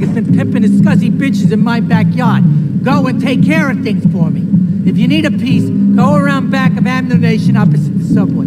has been pimping his scuzzy bitches in my backyard. Go and take care of things for me. If you need a piece, go around back of Ammunition opposite the subway.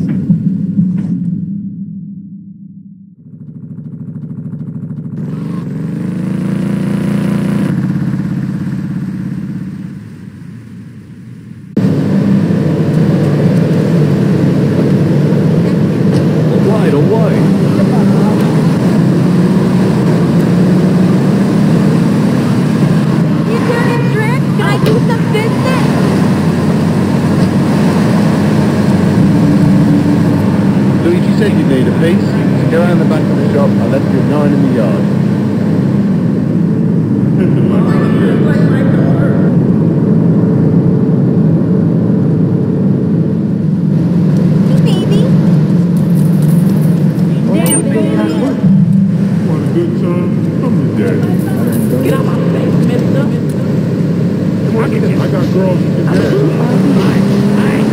Go around the back of the shop. I left you 9 in the yard. Hey, baby. Damn, baby. Want a good time? Come to daddy. Get out my face, mister. I got girls you can dance.